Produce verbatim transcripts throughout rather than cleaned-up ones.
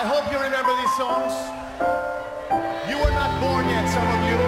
I hope you remember these songs. You were not born yet, some of you.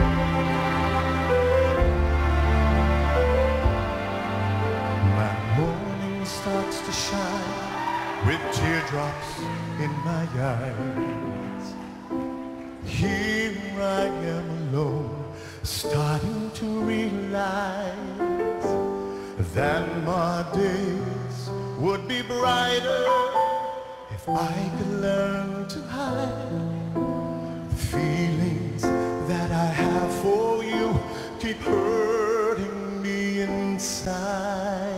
My morning starts to shine with teardrops in my eyes. Here I am alone, starting to realize that my days would be brighter if I could learn to hide the feelings that I have for you keep hurting me inside.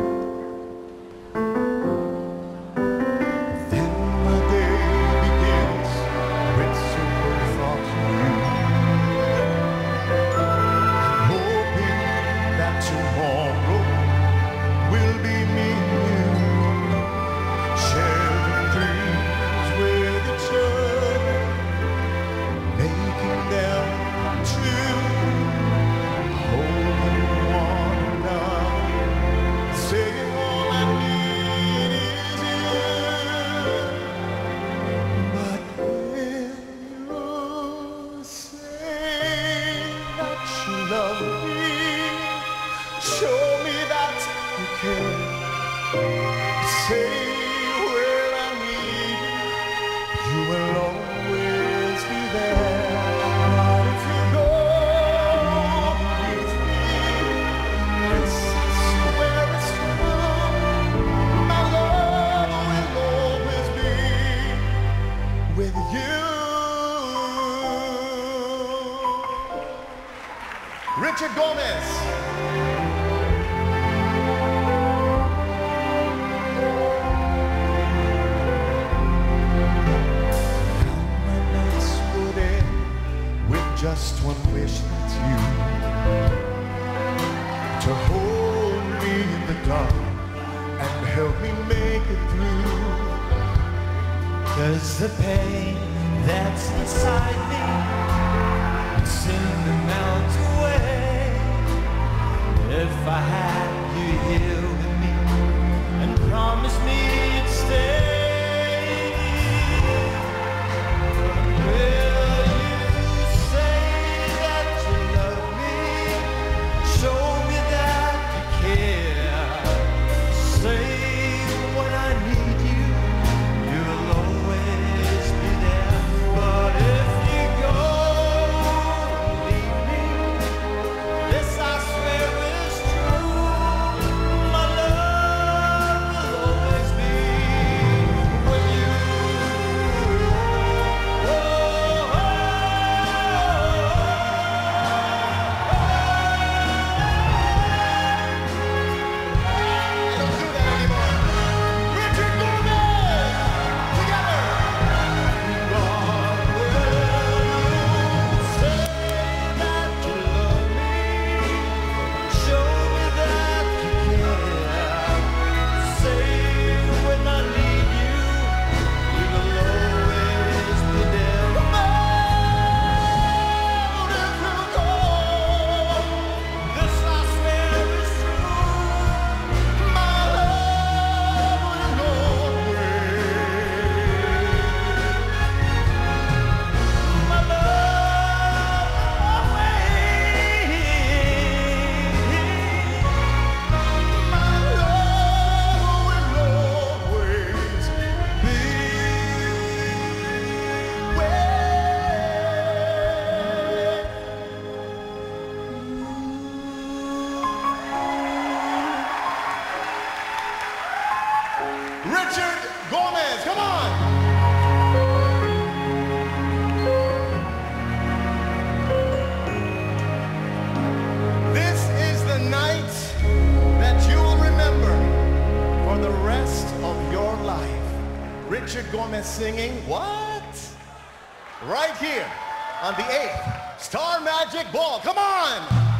Then my day begins with simple thoughts of you, hoping that tomorrow will be me and you, sharing dreams with each other, making them true, holding one another, saying all I need is you. But when you say that you love me, show me that you care. Say where I need you, you will always be there. But if you go with me, it's, I swear it's true, my love will always be with you. Richard Gomez. Just one wish, that's you, to hold me in the dark and help me make it through. 'Cause the pain that's inside me would soon melt away if I had you here with me and promised me you'd stay. Richard Gomez, come on! This is the night that you will remember for the rest of your life. Richard Gomez singing, what? Right here on the eighth Star Magic Ball. Come on!